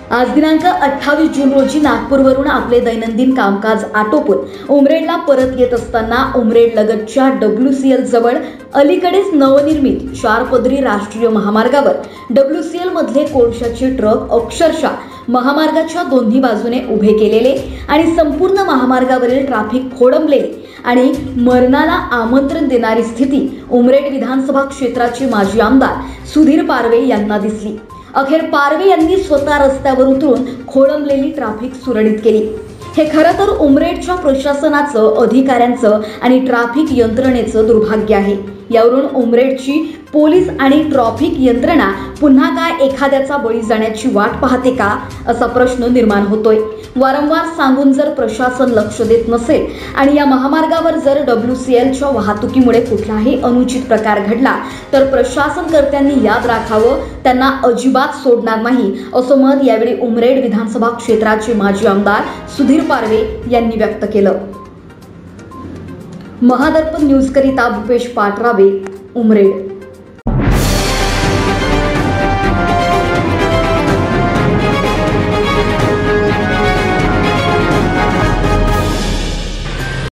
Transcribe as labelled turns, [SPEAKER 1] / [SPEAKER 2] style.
[SPEAKER 1] आज दिनांक 28 जून रोजी नागपूरवरून आपले दैनंदिन कामकाज आटोपून उमरेडला परत येत असताना उमरेड लगतच्या WCL जवळ अलीकडेच नवनिर्मित 4 पदरी राष्ट्रीय महामार्गावर WCL मधले कोळशाचे ट्रक अक्षरशः महामार्गाच्या दोन्ही बाजूने उभे केलेले आणि संपूर्ण महामार्गावरील ट्रॅफिक खोळंबलेले आणि मरणाला आमंत्रण देणारी स्थिती उमरेड विधानसभा क्षेत्राचे माजी आमदार सुधीर पारवे यांना दिसली। अखेर पारवे यांनी स्वतः रस्त्यावर उतरून खोळंबलेली ट्रॅफिक सुरळीत केली। हे खरं तर उमरेडच्या प्रशासनाचं, अधिकाऱ्यांचं आणि ट्रॅफिक यंत्रणेचं दुर्भाग्य आहे। यावरून उमरेडची पोलीस आणि ट्रॅफिक यंत्रणा पुन्हा काय एखाद्याचा बळी जाण्याची वाट पाहते का असा प्रश्न निर्माण होतोय। वारंवार सांगून जर प्रशासन लक्ष देत नसेल आणि या महामार्गावर जर WCLच्या वाहतुकीमुळे कुठलाही अनुचित प्रकार घडला तर प्रशासनकर्त्यांनी याद राखावं, त्यांना अजिबात सोडणार नाही असं मत यावेळी उमरेड विधानसभा क्षेत्राचे माजी आमदार सुधीर पारवे यांनी व्यक्त केलं। महादर्पण न्यूज करिता भूपेश पाटरावे, उमरेड।